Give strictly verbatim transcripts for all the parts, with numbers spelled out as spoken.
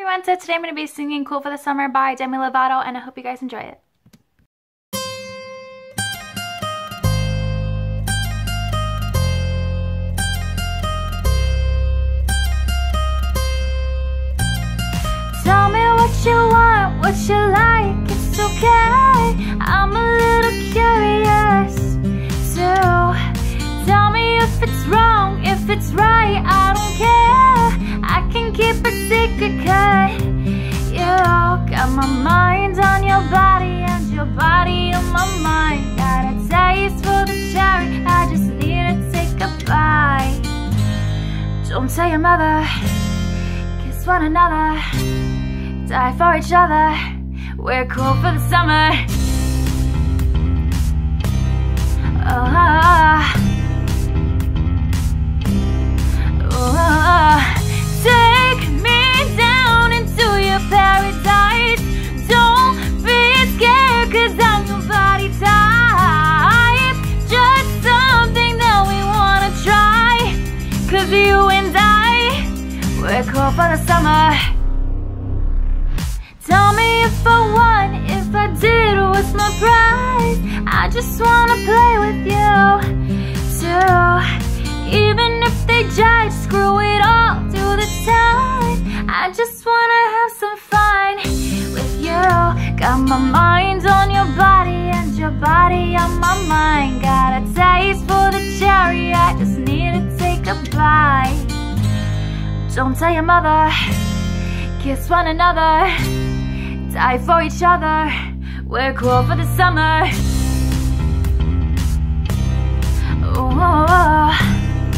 everyone, so today I'm going to be singing Cool for the Summer by Demi Lovato, and I hope you guys enjoy it. Tell me what you want, what you like, it's okay. I'm a little curious, so tell me if it's wrong, if it's right, I don't care. I can keep a secret, 'cause you got my mind on your body and your body on my mind. Got a taste for the cherry, I just need to take a bite. Don't tell your mother, kiss one another, die for each other, we're cool for the summer. Oh, oh, oh. Take me down into your paradise. Don't be scared, 'cause I'm your body type. Just something that we wanna try, 'cause you and I, we're cool for the summer. Tell me if I won, if I did, what's my prize? I just wanna play with you, too. Even if they judge, screw it all, do the time. I just wanna have some fun with you. Got my mind on your body and your body on my mind. Got a taste for the cherry, I just need to take a bite. Don't tell your mother, kiss one another, die for each other, we're cool for the summer. Oh, oh, oh.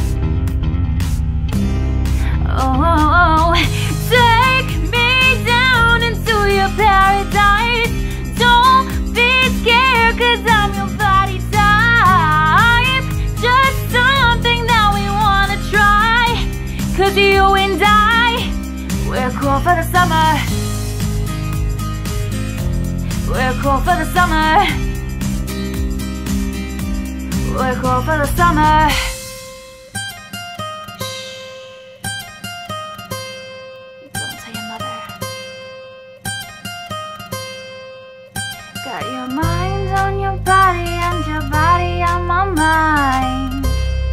Oh, oh, oh. Take me down into your paradise. Don't be scared, 'cause I'm your body type. Just something that we wanna try, 'cause you and I, we're cool for the summer. We're cool for the summer. We're cool for the summer. Got your mind on your body and your body on my mind.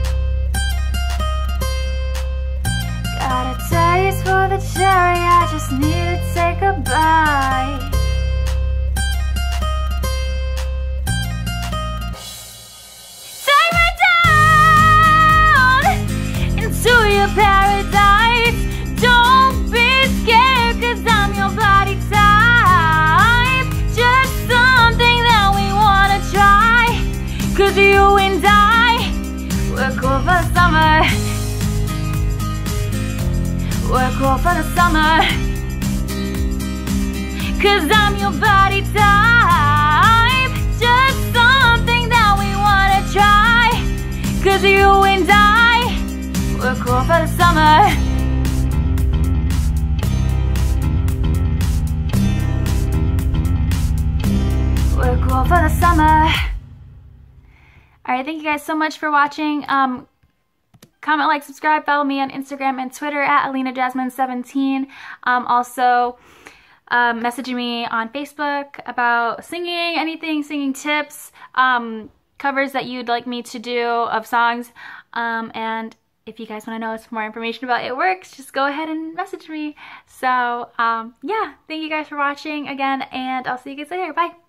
Got a taste for the cherry, I just need to take a bite. Take me down into your paradise. Don't be scared, 'cause I'm your body type. Just 'cause you and I, we're cool for the summer. We're cool for the summer. 'Cause I'm your body type. Just something that we wanna try, 'cause you and I, we're cool for the summer. We're cool for the summer. Alright, thank you guys so much for watching. Um, comment, like, subscribe, follow me on Instagram and Twitter at Alina Jasmine seventeen. Um, also, um, messaging me on Facebook about singing, anything, singing tips, um, covers that you'd like me to do of songs. Um, and if you guys want to know some more information about It Works, just go ahead and message me. So, um, yeah, thank you guys for watching again, and I'll see you guys later. Bye!